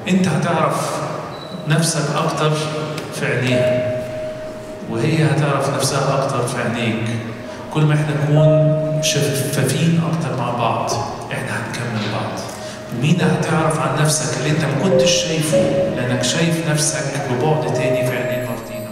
انت هتعرف نفسك اكتر في عينيها، وهي هتعرف نفسها اكتر في عينيك. كل ما احنا نكون شفافين اكتر مع بعض احنا هنكمل بعض. ومين هتعرف عن نفسك اللي انت ما كنتش شايفه، لانك شايف نفسك ببعد تاني في عينين مارتينا.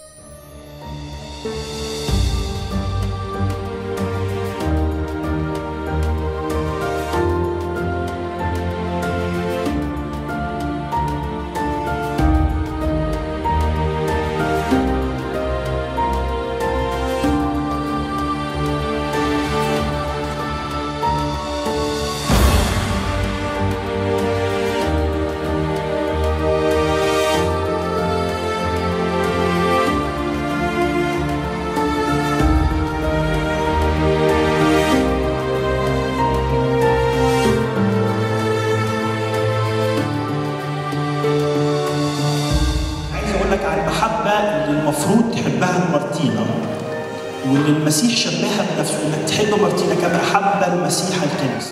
المفروض تحبها مارتينا، واللي المسيح شبهها بنفسه انك تحب مارتينا كما احب المسيح الكنيسه.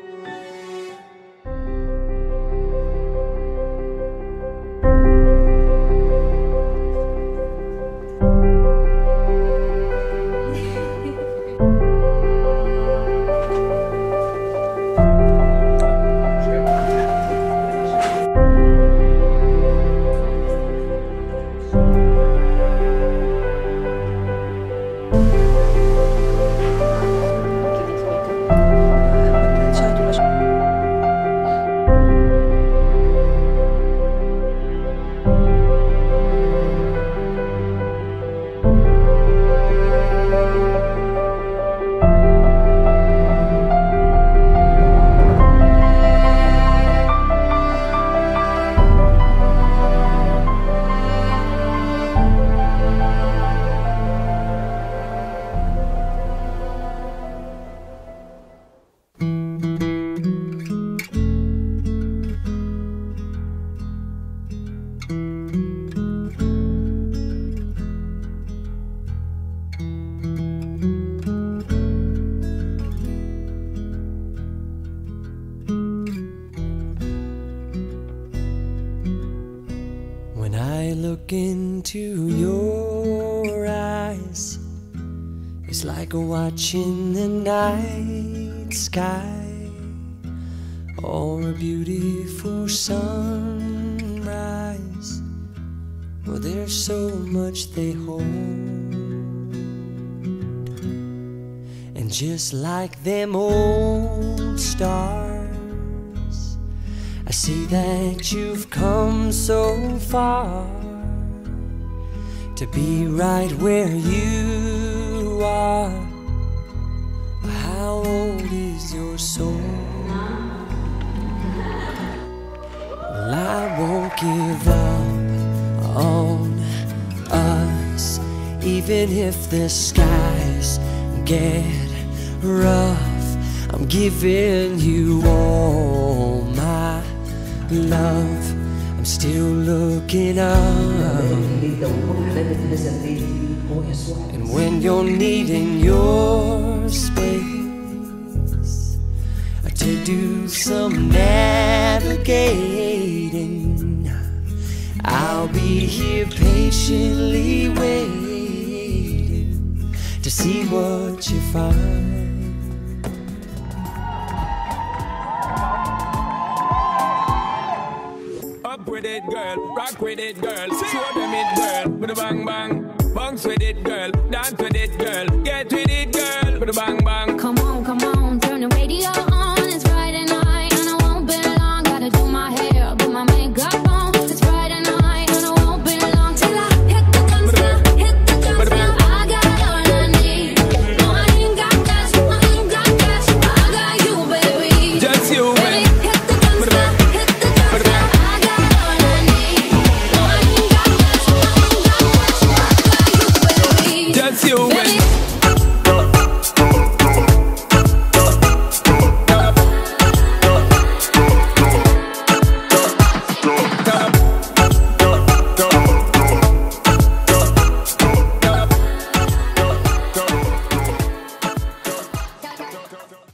Look into your eyes, it's like watching the night sky or a beautiful sunrise. Well, there's so much they hold, and just like them old stars, I see that you've come so far to be right where you are. How old is your soul? Well, I won't give up on us, even if the skies get rough. I'm giving you all my love. I'm still looking up, and when you're needing your space to do some navigating, I'll be here patiently waiting to see what you find. With it, girl, rock with it, girl, show them it, girl, with a bang bang, bounce with it, girl, dance with it, girl, get with it, girl, with a bang bang. Come on, turn the radio on.